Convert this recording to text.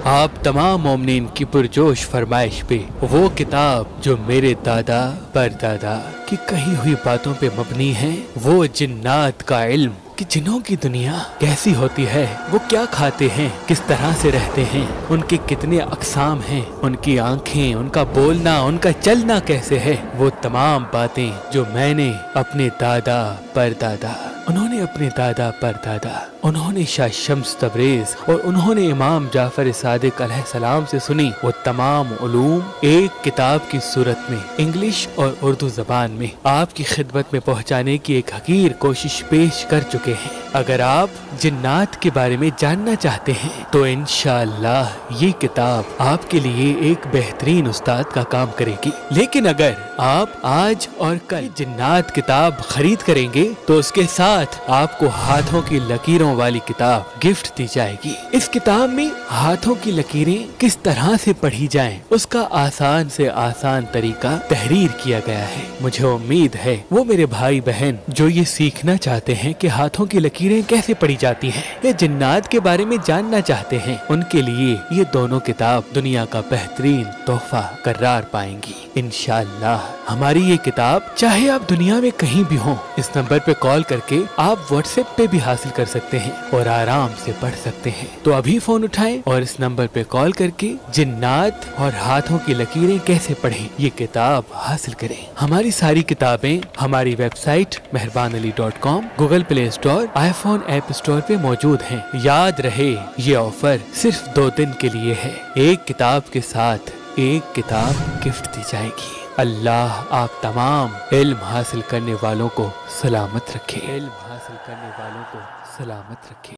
आप तमाम मोमिनीन की पुरजोश फरमाइश पे वो किताब जो मेरे दादा परदादा की कही हुई बातों पे मबनी है, वो जिन्नात का इल्म कि जिन्हों की दुनिया कैसी होती है, वो क्या खाते हैं, किस तरह से रहते हैं, उनके कितने अक़साम हैं, उनकी आंखें, उनका बोलना, उनका चलना कैसे है, वो तमाम बातें जो मैंने अपने दादा परदादा, उन्होंने अपने दादा परदादा, उन्होंने शाह शम्स तबरेज और उन्होंने इमाम जाफर सादिक अलैहिस्सलाम से सुनी, वो तमाम उलूम एक किताब की सूरत में इंग्लिश और उर्दू जबान में आपकी खिदमत में पहुंचाने की एक हकीर कोशिश पेश कर चुके हैं। अगर आप जिन्नात के बारे में जानना चाहते हैं तो इंशाअल्लाह ये किताब आपके लिए एक बेहतरीन उस्ताद का काम करेगी। लेकिन अगर आप आज और कल जिन्नात किताब खरीद करेंगे तो उसके साथ आपको हाथों की लकीरों वाली किताब गिफ्ट दी जाएगी। इस किताब में हाथों की लकीरें किस तरह से पढ़ी जाएं, उसका आसान से आसान तरीका तहरीर किया गया है। मुझे उम्मीद है वो मेरे भाई बहन जो ये सीखना चाहते हैं कि हाथों की लकीरें कैसे पढ़ी जाती हैं या जिन्नात के बारे में जानना चाहते हैं, उनके लिए ये दोनों किताब दुनिया का बेहतरीन तोहफा करार पाएंगी इंशाअल्लाह। हमारी ये किताब चाहे आप दुनिया में कहीं भी हों, इस नंबर पे कॉल करके आप व्हाट्सएप पे भी हासिल कर सकते हैं और आराम से पढ़ सकते हैं। तो अभी फोन उठाएं और इस नंबर पे कॉल करके जिन्नात और हाथों की लकीरें कैसे पढ़ें ये किताब हासिल करें। हमारी सारी किताबें हमारी वेबसाइट मेहरबानअली.com, Google play store, iPhone app store पे मौजूद हैं। याद रहे ये ऑफर सिर्फ 2 दिन के लिए है। एक किताब के साथ एक किताब गिफ्ट दी जाएगी। अल्लाह आप तमाम इल्म हासिल करने वालों को सलामत रखे। इल्म हासिल करने वालों को सलामत रखे।